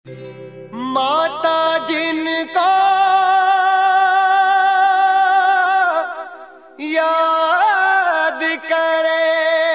माता जिनको याद करे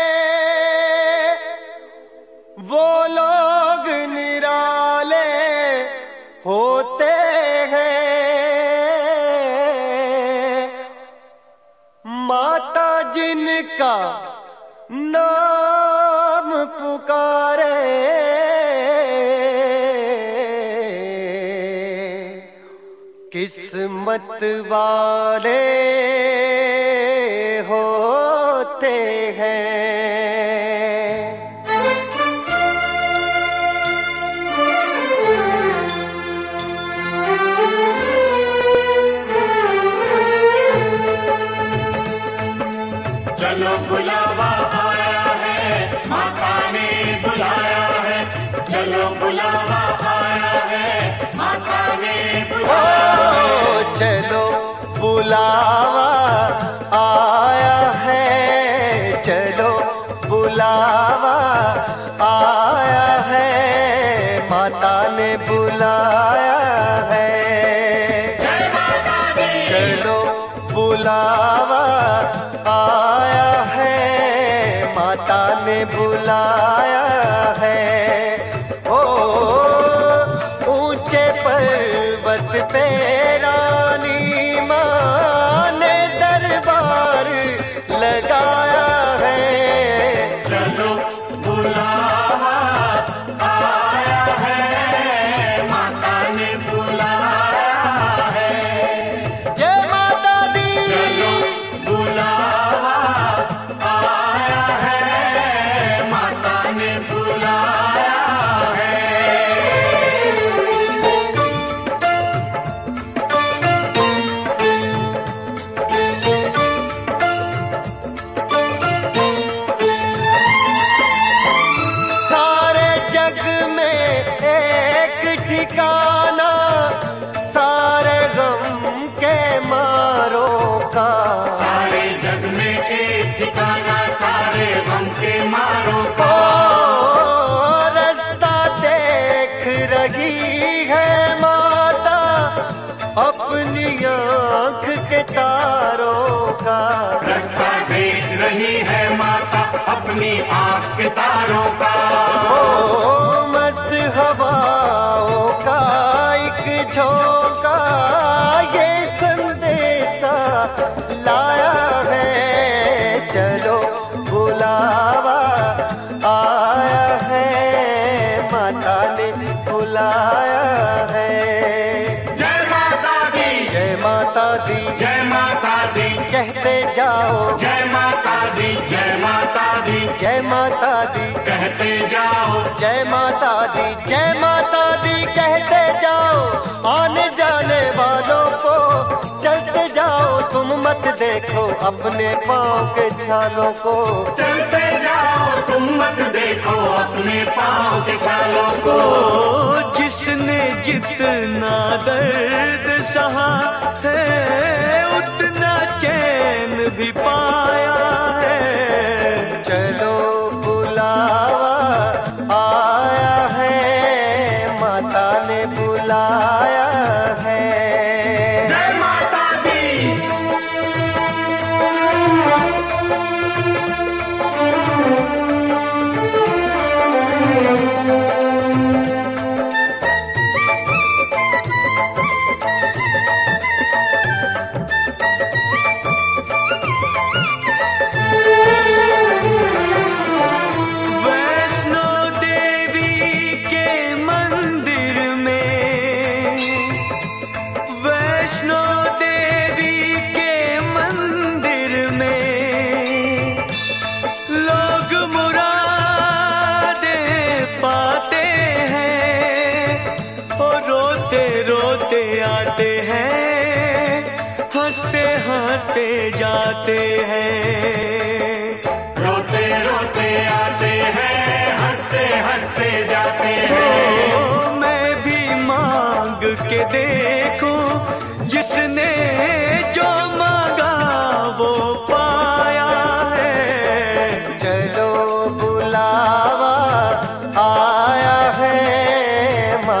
वो लोग निराले होते हैं। माता जिनका नाम पुकारे किस्मत वाले होते हैं। चलो बुलावा आया है, माता ने बुलाया है। चलो बुलावा आया है, माता ने बुलाया है। चलो बुलावा आया है, चलो बुलावा आया है, माता ने बुलाया है। जय माता दी। चलो बुलावा आया है, माता ने बुलाया है। ओ ऊंचे पर्वत पे रानी माँ ने दरबार लगाया है। चलो बुलावा आया है, माता ने बुलाया है। जय माता दी। चलो बुलावा आया है, माता ने बुलाया है। सारे जग में एक ठिकाना सारे गम के मारों का। सारे जग में एक ठिकाना सारे गम के मारों ओ का। रास्ता देख रही है माता अपनी आँख के तारों का। रास्ता देख रही है माता अपनी आँख के तारों का। ओ मस्त हवाओं का एक झोंका ये संदेशा लाया है। चलो बुलावा आया है, माता ने बुलाया है। जय माता दी। जय माता दी। जय माता दी। कहते जाओ जय माता दी। जय माता दी। जय माता दी। कहते जाओ जय माता दी। जय माता दी कहते जाओ आने जाने वालों को। चलते जाओ तुम मत देखो अपने पाँव के छालों को। चलते जाओ तुम मत देखो अपने पाँव के छालों को। जिसने जितना दर्द सहा है उतना चैन भी पाया है। चलो बुलावा आया है, माता ने बुलाया है। जय माता दी। वैष्णो देवी के मंदिर में, वैष्णो देवी के मंदिर में लोग मुरादे पाते हैं और रोते रोते आते हैं, हंसते हंसते जाते हैं। रोते रोते आते हैं, हंसते हंसते जाते हैं। ओ मैं भी मांग के देखूं जिसने जो मांगा वो पाया है। चलो बुलावा आया है,